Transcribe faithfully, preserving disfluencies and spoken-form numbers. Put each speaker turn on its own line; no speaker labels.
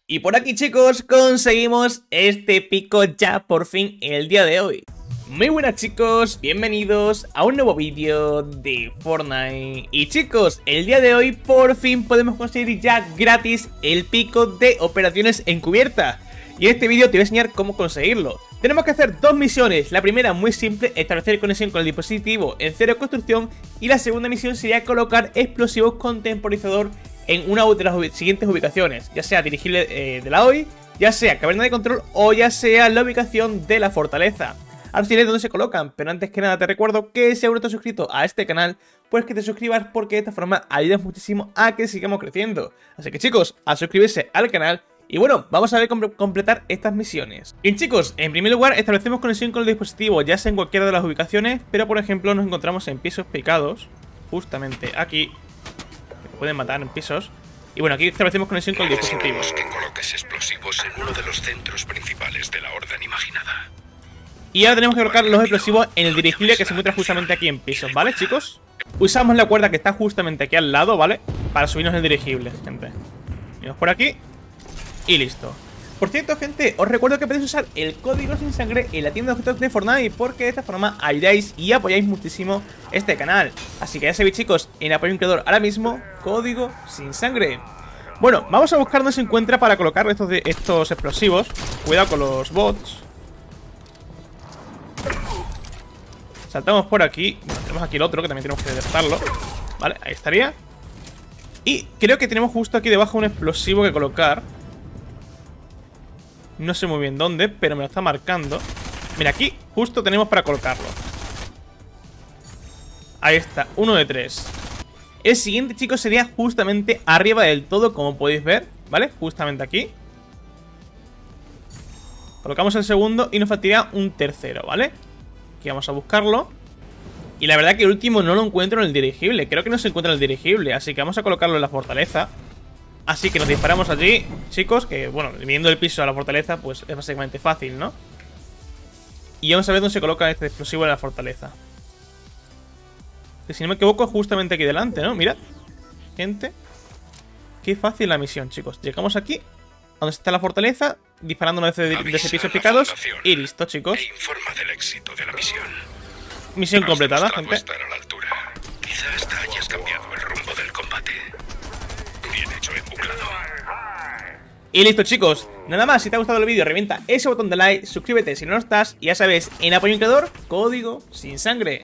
Y por aquí, chicos, conseguimos este pico ya por fin el día de hoy. Muy buenas, chicos, bienvenidos a un nuevo vídeo de Fortnite. Y chicos, el día de hoy por fin podemos conseguir ya gratis el pico de operaciones encubiertas. Y en este vídeo te voy a enseñar cómo conseguirlo. Tenemos que hacer dos misiones. La primera, muy simple, establecer conexión con el dispositivo en cero construcción. Y la segunda misión sería colocar explosivos con temporizador en una de las siguientes ubicaciones, ya sea dirigible eh, de la O I, ya sea caverna de control o ya sea la ubicación de la fortaleza. Ahora os diré dónde se colocan, pero antes que nada te recuerdo que si aún no estás suscrito a este canal, pues que te suscribas porque de esta forma ayudas muchísimo a que sigamos creciendo. Así que chicos, a suscribirse al canal. Y bueno, vamos a ver cómo completar estas misiones. Bien, chicos, en primer lugar establecemos conexión con el dispositivo, ya sea en cualquiera de las ubicaciones, pero por ejemplo nos encontramos en pisos picados, justamente aquí. Pueden matar en pisos. Y bueno, aquí establecemos conexión con el dispositivo.
Que coloques explosivos en uno de los centros principales de la orden imaginada.
Y ahora tenemos que colocar los explosivos en el dirigible que se encuentra justamente aquí en pisos, ¿vale, chicos? Usamos la cuerda que está justamente aquí al lado, ¿vale? Para subirnos el dirigible, gente. Venimos por aquí y listo. Por cierto, gente, os recuerdo que podéis usar el código sin sangre en la tienda de objetos de Fortnite, porque de esta forma ayudáis y apoyáis muchísimo este canal. Así que ya sabéis, chicos, en apoyo a un creador ahora mismo, código sin sangre. Bueno, vamos a buscar dónde se encuentra para colocar estos, de, estos explosivos. Cuidado con los bots. Saltamos por aquí. Bueno, tenemos aquí el otro, que también tenemos que detectarlo. Vale, ahí estaría. Y creo que tenemos justo aquí debajo un explosivo que colocar. No sé muy bien dónde, pero me lo está marcando. Mira, aquí justo tenemos para colocarlo. Ahí está, uno de tres. El siguiente, chicos, sería justamente arriba del todo, como podéis ver, ¿vale? Justamente aquí. Colocamos el segundo y nos faltaría un tercero, ¿vale? Aquí vamos a buscarlo. Y la verdad que el último no lo encuentro en el dirigible. Creo que no se encuentra en el dirigible, así que vamos a colocarlo en la fortaleza. Así que nos disparamos allí, chicos, que bueno, viendo el piso a la fortaleza, pues es básicamente fácil, ¿no? Y vamos a ver dónde se coloca este explosivo en la fortaleza. Que si no me equivoco, justamente aquí delante, ¿no? Mirad, gente. Qué fácil la misión, chicos. Llegamos aquí, donde está la fortaleza, disparando una vez de, de ese pisos picados. Y listo, chicos.
E informa del éxito de la misión.
Misión completada, gente.
Estar a la altura. Quizá hasta hayas cambiado el rumbo del combate. Bien hecho, embuclado.
Y listo, chicos. Nada más, si te ha gustado el vídeo, revienta ese botón de like, suscríbete si no lo estás. Y ya sabes, en apoyo a un creador, código sin sangre.